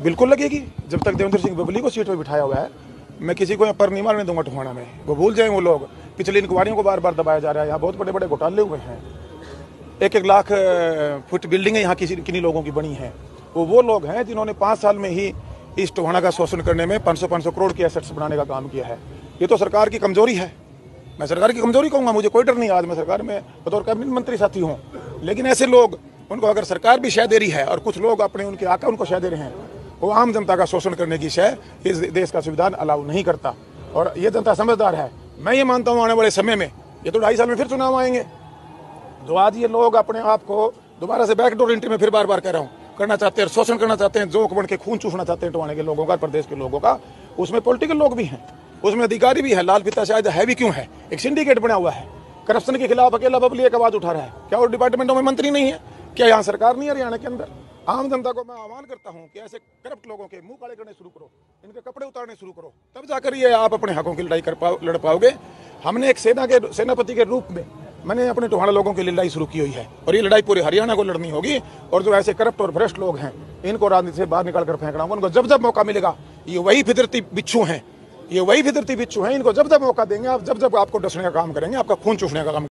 बिल्कुल लगेगी। जब तक देवेंद्र सिंह बबली को सीट पर बिठाया हुआ है, मैं किसी को यहाँ पर नहीं मारने दूंगा टोहाना में। वो भूल जाए वो लोग, पिछली इंक्वायरियों को बार बार दबाया जा रहा है। यहाँ बहुत बड़े बड़े घोटाले हुए हैं, 1-1 लाख फुट बिल्डिंगें यहाँ किन्हीं लोगों की बनी हैं। वो लोग हैं जिन्होंने 5 साल में ही इस टोहाना का शोषण करने में 500 करोड़ की एसेट्स बनाने का काम किया है। ये तो सरकार की कमजोरी है। मैं सरकार की कमजोरी कहूँगा, मुझे कोई डर नहीं। आज मैं सरकार में बतौर कैबिनेट मंत्री साथी हूँ, लेकिन ऐसे लोग, उनको अगर सरकार भी शय दे रही है और कुछ लोग अपने उनके आका उनको शय दे रहे हैं, वो आम जनता का शोषण करने की शय इस देश का संविधान अलाउ नहीं करता। और ये जनता समझदार है। मैं ये मानता हूँ आने वाले समय में, ये तो 2.5 साल में फिर चुनाव आएंगे, जो आज ये लोग अपने आप को दोबारा से बैकडोर एंट्री में फिर बार बार कह रहा हूँ करना चाहते हैं, शोषण करना चाहते हैं, जोक बन के खून चूसना चाहते हैं टोहाने के लोगों का, प्रदेश के लोगों का। उसमें पॉलिटिकल लोग भी हैं, उसमें अधिकारी भी है। लाल फीता शायद है भी क्यों है, एक सिंडिकेट बना हुआ है, करप्शन के खिलाफ अकेला बबली एक आवाज उठा रहा है। क्या और डिपार्टमेंटों में मंत्री नहीं है? क्या यहाँ सरकार नहीं है हरियाणा के अंदर? आम जनता को मैं आह्वान करता हूँ कि ऐसे करप्ट लोगों के मुंह काले करने शुरू करो, इनके कपड़े उतारने शुरू करो, तब जाकर ये आप अपने हकों की लड़ाई लड़ पाओगे। हमने एक सेनापति के रूप में मैंने अपने टोहाना लोगों की लड़ाई शुरू की हुई है, और ये लड़ाई पूरे हरियाणा को लड़नी होगी। और जो ऐसे करप्ट और भ्रष्ट लोग हैं, इनको राजनीति से बाहर निकाल कर फेंकना होगा। उनको जब जब मौका मिलेगा, ये वही फितरती बिच्छू हैं, इनको जब जब मौका देंगे, आप जब जब आपको डसने का काम करेंगे, आपका खून चूसने का काम